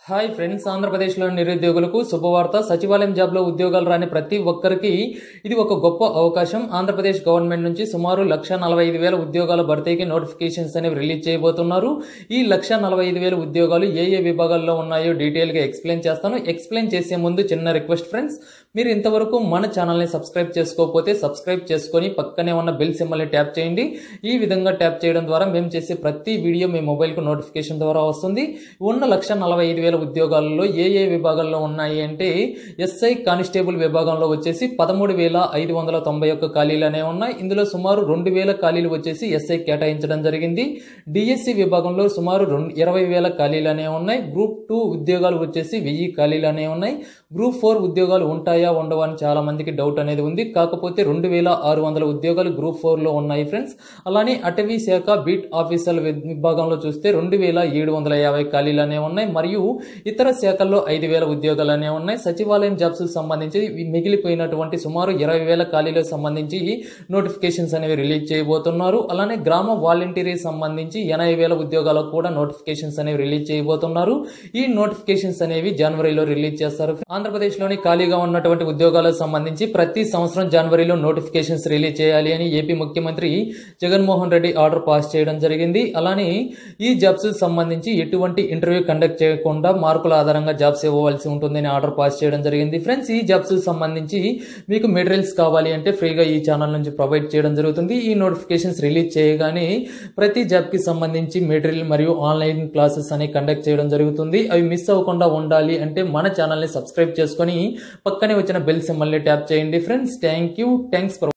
Hi friends, ఆంధ్రప్రదేశ్లోని నిరుద్యోగులకు శుభవార్త. సచివాలయం జాబ్లో ఉద్యోగాలు రాని ప్రతి ఒక్కరికి ఇది ఒక గొప్ప అవకాశం. ఆంధ్రప్రదేశ్ గవర్నమెంట్ నుంచి సుమారు 1,45,000 ఉద్యోగాల భర్తీకి నోటిఫికేషన్స్ అనేవి రిలీజ్ చేయబోతున్నారు. ఈ 1,45,000 ఉద్యోగాలు ఏ ఏ విభాగాల్లో ఉన్నాయో డీటెయిల్గా ఎక్స్ప్లెయిన్ చేస్తాను. ఎక్స్ప్లెయిన్ చేసే ముందు చిన్న రిక్వెస్ట్ ఫ్రెండ్స్, మీరు ఇంతవరకు మన ఛానల్ని సబ్స్క్రైబ్ చేసుకోకపోతే సబ్స్క్రైబ్ చేసుకొని పక్కనే ఉన్న బెల్ సింబల్ని ట్యాప్ చేయండి. ఈ విధంగా ట్యాప్ చేయడం ద్వారా మేము చేసే ప్రతి వీడియో మీ మొబైల్కు నోటిఫికేషన్ ద్వారా వస్తుంది. ఉన్న 1,45,000 ఉద్యోగాలలో ఏ ఏ విభాగాల్లో ఉన్నాయి అంటే, ఎస్ఐ కానిస్టేబుల్ విభాగంలో వచ్చేసి 13,591 ఖాళీలు అనేవి ఉన్నాయి. ఇందులో సుమారు 2,000 ఖాళీలు వచ్చేసి ఎస్ఐ కేటాయించడం జరిగింది. డిఎస్సి విభాగంలో సుమారు 20,000 ఖాళీలు అనేవి ఉన్నాయి. గ్రూప్ 2 ఉద్యోగాలు వచ్చేసి 1000 ఖాళీలు అనేవి ఉన్నాయి. గ్రూప్ 4 ఉద్యోగాలు ఉంటాయా ఉండవా అని చాలా మందికి డౌట్ అనేది ఉంది. కాకపోతే 2,600 ఉద్యోగాలు గ్రూప్ 4లో ఉన్నాయి ఫ్రెండ్స్. అలానే అటవీ శాఖ బీట్ ఆఫీసర్ విభాగంలో చూస్తే 2,750 ఖాళీలు అనేవి ఉన్నాయి. మరియు ఇతర శాఖల్లో 5,000 ఉద్యోగాలు అనేవి ఉన్నాయి. సచివాలయం జాబ్స్ సంబంధించి మిగిలిపోయినటువంటి సుమారు 20,000 ఖాళీలకు సంబంధించి నోటిఫికేషన్స్ అనేవి రిలీజ్ చేయబోతున్నారు. అలానే గ్రామ వాలంటీరీ సంబంధించి 80,000 ఉద్యోగాలకు కూడా నోటిఫికేషన్స్ అనేవి రిలీజ్ చేయబోతున్నారు. ఈ నోటిఫికేషన్స్ అనేవి జనవరిలో రిలీజ్ చేస్తారు. ఆంధ్రప్రదేశ్లోని ఖాళీగా ఉన్నటువంటి ఉద్యోగాలకు సంబంధించి ప్రతి సంవత్సరం జనవరిలో నోటిఫికేషన్స్ రిలీజ్ చేయాలి అని ఏపీ ముఖ్యమంత్రి జగన్మోహన్ రెడ్డి ఆర్డర్ పాస్ చేయడం జరిగింది. అలానే ఈ జాబ్స్ సంబంధించి ఎటువంటి ఇంటర్వ్యూ కండక్ట్ చేయకుండా మార్కుల ఆధారంగా జాబ్స్ ఇవ్వవలసి ఉంటుందని ఆర్డర్ పాస్ చేయడం జరిగింది. ఫ్రెండ్స్, ఈ జాబ్స్ సంబంధించి మీకు మెటీరియల్స్ కావాలి అంటే ఫ్రీగా ఈ ఛానల్ నుంచి ప్రొవైడ్ చేయడం జరుగుతుంది. ఈ నోటిఫికేషన్స్ రిలీజ్ చేయగానే ప్రతి జాబ్కి సంబంధించి మెటీరియల్ మరియు ఆన్లైన్ క్లాసెస్ అని కండక్ట్ చేయడం జరుగుతుంది. అవి మిస్ అవ్వకుండా ఉండాలి అంటే మన ఛానల్ని సబ్స్క్రైబ్ చేసుకొని పక్కనే వచ్చిన బెల్ సింబల్ని ట్యాప్ చేయండి ఫ్రెండ్స్. Thanks for